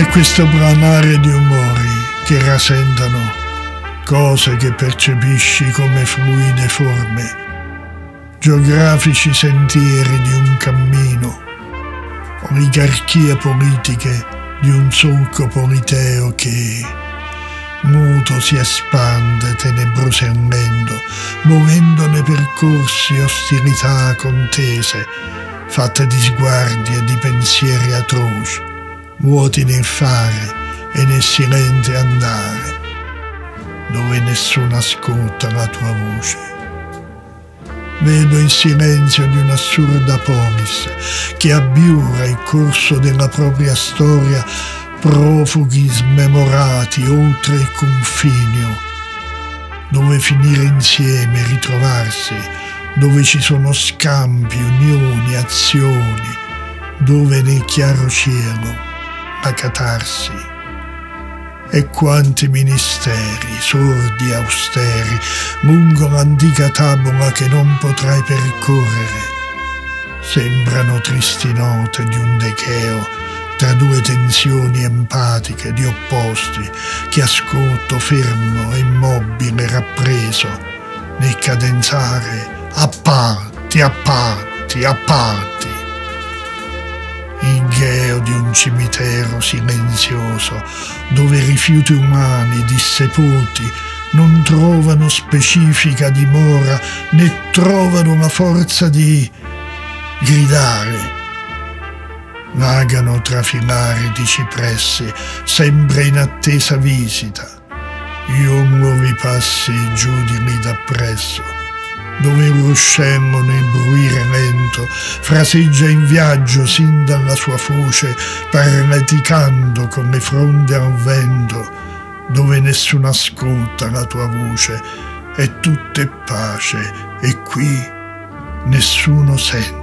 questo branare di umori che rasentano cose che percepisci come fluide forme, geografici sentieri di un cammino, oligarchie politiche di un solco politeo che, muto, si espande tenebrosamente, muovendone percorsi, ostilità, contese, fatte di sguardi e di pensieri atroci, vuoti nel fare e nel silente andare, dove nessuno ascolta la tua voce. Vedo il silenzio di un'assurda polis che abbiura il corso della propria storia, profughi smemorati oltre il confinio, dove finire insieme, ritrovarsi, dove ci sono scambi, unioni, azioni, dove nel chiaro cielo la catarsi. E quanti ministeri, sordi e austeri, lungo l'antica tavola che non potrai percorrere, sembrano tristi note di un decheo tra due tensioni empatiche di opposti che ascolto fermo e immobile rappreso nel cadenzare a parti, a parti, a parti. Il gheo di un cimitero silenzioso dove rifiuti umani dissepolti non trovano specifica dimora né trovano la forza di gridare. Vagano tra filari di cipressi sempre in attesa visita. Io nuovi passi giù di lì dappresso, dove un ruscello nel bruire lento fraseggia in viaggio sin dalla sua foce, parleticando con le fronde al vento, dove nessuno ascolta la tua voce, e tutto è pace, e qui nessuno sente.